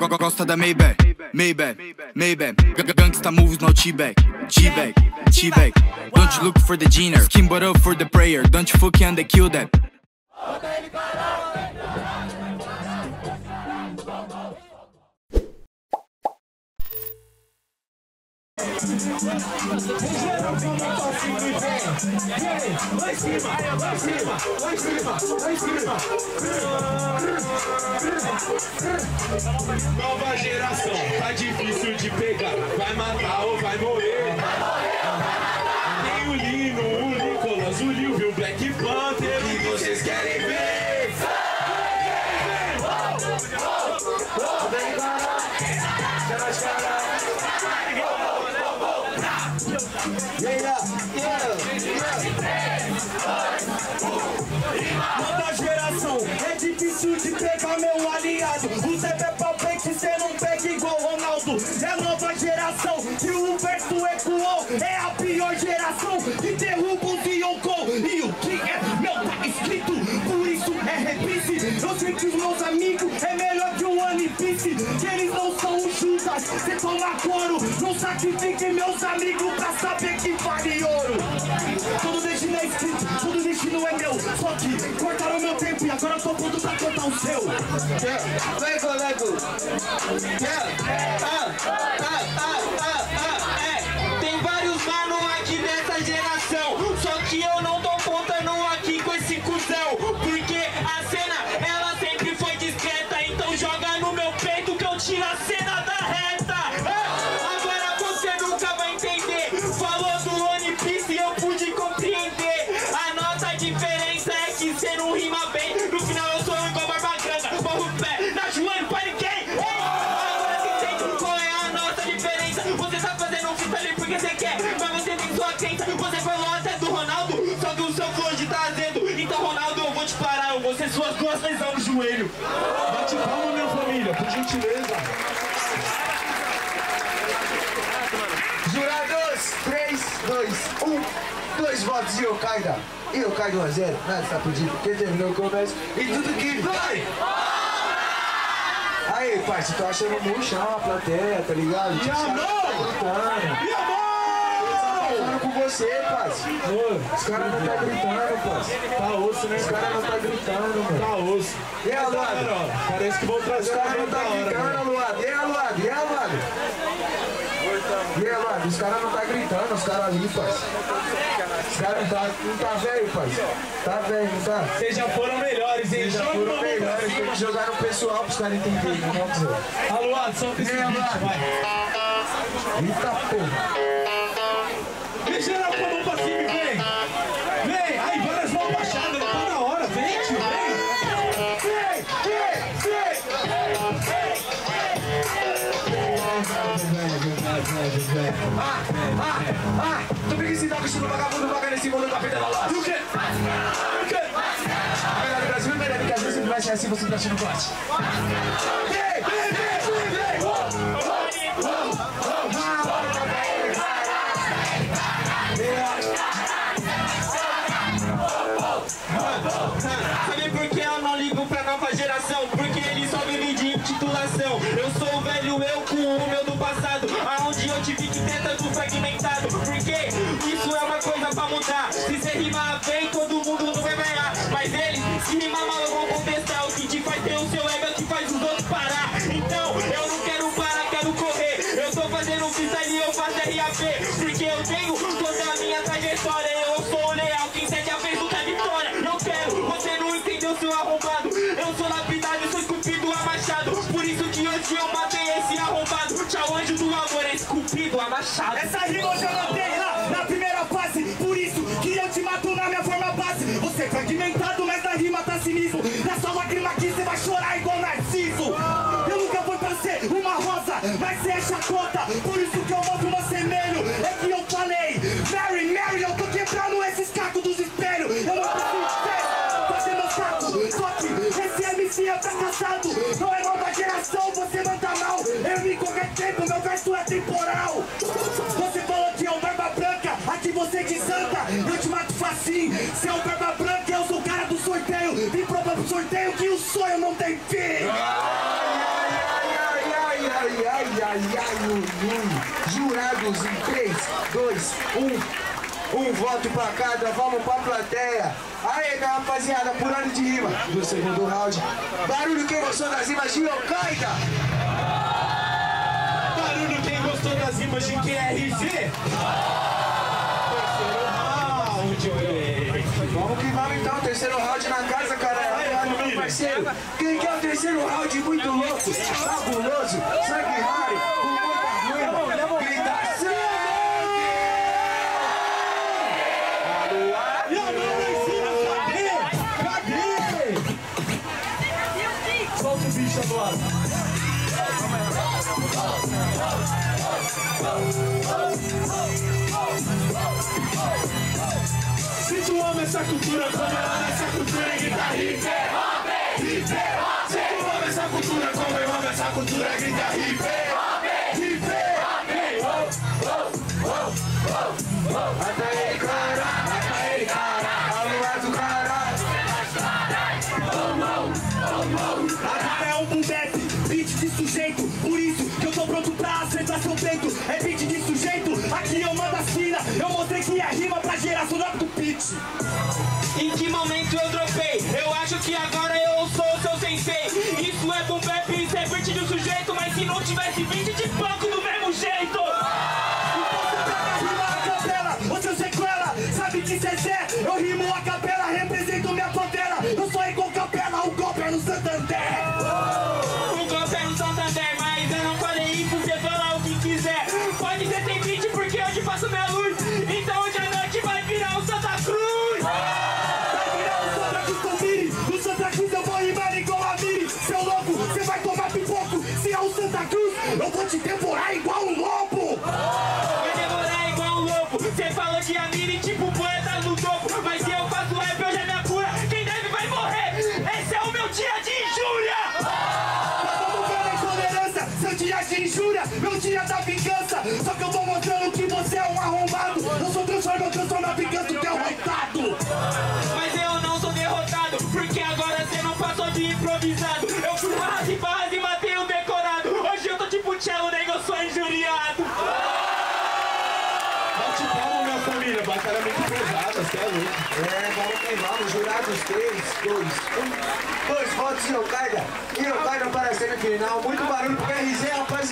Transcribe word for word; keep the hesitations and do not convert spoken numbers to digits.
Gosta da Maybach, Maybach, Maybach. Gangsta moves, no T-bag, T-bag, T-bag. Don't you look for the dinner, skin but up for the prayer. Don't you fuck and they kill that. Lá em cima, lá em cima, lá em cima, lá em cima. Nova geração, tá difícil de pegar. Vai matar ou vai morrer. Tem o Lino, o Nicolas, o Lil, o Black Panther. E vocês querem ver? Nova geração, é difícil de pegar meu aliado. O Zé Peppa Pente, cê não pega igual Ronaldo. É nova geração, e o verso ecoou. É a pior geração, que derruba o Yoko. E o que é meu tá escrito, por isso é reprise. Eu sei que os meus amigos é melhor que o One Piece. Que eles não são Judas, cê toma couro. Não sacrifique meus amigos pra saber que vale ouro. Todo destino é escrito, todo destino é meu. Só que cortaram meu tempo e agora eu tô pronto pra cortar o seu. Vem, colega. Ah, ah, ah, ah, ah, é. Tem vários mano aqui dessa geração. Só que eu não tô contando aqui com esse cuzão. Porque a cena, ela sempre foi discreta. Então joga no meu peito que eu tiro a cena da reta. Ah, agora você nunca vai entender. Falou do One Piece e eu pude compreender. A nossa diferença é que você não rima bem. No final eu sou igual Barba Grande. Morro o pé, na joelho para ninguém. Ei, agora você entende qual é a nossa diferença. Você tá fazendo um fita ali porque você quer, mas você tem sua crença. Você falou até do Ronaldo, só que o seu flow tá azendo. Então Ronaldo, eu vou te parar, eu vou ser suas duas lesões no joelho. Bate palma, minha família, por gentileza. Jurados, três, dois, um, dois votos de YOKAIDA. E YOKAIDA um a zero, nada está pedido, porque terminou o comércio e tudo que vai! Aí, parceiro, tô achando muito chão a plateia, tá ligado? E a mão! E a mão! Falando com você, parceiro. Os caras não tá gritando, parceiro. Tá osso, né? Os caras não tá gritando, mano. Tá osso. E a Luada? Parece que vão trazer Os caras não tá gritando, Luada. E a Luada? E a Luada? E aí, mano, os caras não tá gritando, os caras ali, parceiro. Os caras não tá, não tá velho, parceiro. Tá velho, não tá? Vocês já foram melhores, hein? Vocês já foram melhores, tem que jogar no pessoal pros caras entenderem, não, dizer. Alô, só pra esse vídeo, vai. Eita porra. Ligeira com a mão pra cima e vem. Vem, aí várias mãos baixadas, não tá na hora, vem, tio, vem. Vem, vem, vem. Ah, ah, ah, tô preguiçado com estilo vagabundo, vaga nesse mundo, tá perdendo a loja. E o quê? O quê? A verdade do Brasil é melhor que às vezes vai ser assim, você tá achando forte. Vem, vem, vem, vem. Sabe por que eu não ligo pra nova geração? Porque eles só vivem de intitulação. Eu sou o velho eu com o meu do passado, aonde eu tive que ter tanto fragmentado. Porque isso é uma coisa pra mudar. Se você rimar bem, todo mundo não vai ganhar. Mas eles, se rimar mal, vão contestar. O que te faz ter o seu ego é que faz os outros parar. Então, eu não quero parar, quero correr. Eu tô fazendo freestyle e eu faço R A P. Porque eu tenho toda a minha trajetória. Eu sou leal, quem cede a vez luta vitória. Eu quero, você não entendeu, seu arrombado. Eu sou lapidado, eu sou esculpido a machado. Por isso que hoje eu matei esse arrombado. Tchau, anjo do amor, é esculpido a machado. Essa rima eu já matei lá na primeira fase. Por isso que eu te mato na minha forma base. Você é fragmentado, mas na rima tá sinistro. Nessa lágrima aqui você vai chorar igual Narciso. Eu nunca vou pra ser uma rosa, mas você é chacota. Por isso que eu mostro meu semelho. É que eu falei, Mary, Mary, eu tô quebrando esses cacos dos espelhos. Eu não preciso ser, fazer meu saco. Só que esse M C é fracassado. Não é nova geração, você manda mal. Eu me qualquer tempo, meu verso é temporal. Você falou que é um barba branca, aqui você de santa. Eu te mato facinho, se é um barba branca, eu sou o cara do sorteio. Vim provar pro sorteio que o sonho não tem fim. Ai, ai, ai, ai, ai, ai, ui, ui. Jurados em três, dois, um. Um voto pra cada, vamos pra plateia. Aí, rapaziada, por ordem de rima. Do segundo round. Barulho quem gostou das rimas de YOKAIDA. Barulho quem gostou das rimas de Q R Z. Terceiro round, vamos que vamos então, terceiro round na casa, cara. Aí, meu parceiro. Quem quer o terceiro round muito louco, fabuloso, sangue raro, com muita rima, gritação. E a mão lá em cima, cadê? Cadê? Solta o bicho agora. Se tu ama essa cultura, como eu amo essa cultura, grita hip hop, hip hop. Se tu ama essa cultura, como eu amo essa cultura, grita hip hop, hip hop. Mata ele, cara, mata ele, cara. A lua do cara. A cara é um boom bap, beat de sujeito. Por isso que eu tô pronto pra acertar seu peito. É beat de sujeito, aqui eu mando as fina. Eu mostrei que é rima pra geração do pitch. Em que momento eu dropei? Eu acho que agora eu sou o seu sensei. Isso é boom bap, isso é beat de sujeito. Mas se não tivesse beat de banco do mesmo jeito. Sabe que Zezé, eu rimo a capela, represento minha pantera. Eu sou igual capela, o golpe é no Santander. O golpe é no Santander, mas eu não falei isso, você fala o que quiser. Pode ser sem beat porque hoje faço minha luz. Então hoje à noite vai virar o Santa Cruz. Vai virar o Santa Cruz com Miri. No Santa Cruz eu vou rimar igual a Miri. Seu louco, você vai tomar pipoco. Se é o Santa Cruz, eu vou te devorar igual um lobo. Vai devorar igual um lobo. Você falou que a Miri tipo poeta no topo. Mas se eu faço rap hoje é minha cura. Quem deve vai morrer. Esse é o meu dia de injúria. Vamos ver a intolerância, seu dia de injúria, meu dia da vingança. Só que eu vou mostrando que você é um arrombado. Eu sou transformado, eu transformo a vingança do derrotado. Mas eu não sou derrotado, porque agora você não passou de improvisado. Eu fui barras e barras e matei o decorado. Hoje eu tô tipo cello, nego, eu sou injuriado. Bate palma, minha família, batalha muito pesada, você é louco. É, vamos que vamos, jurados três, dois, um. Dois votos de YOKAIDA. E YOKAIDA para a semifinal. Muito barulho pro Q R Z, rapaziada.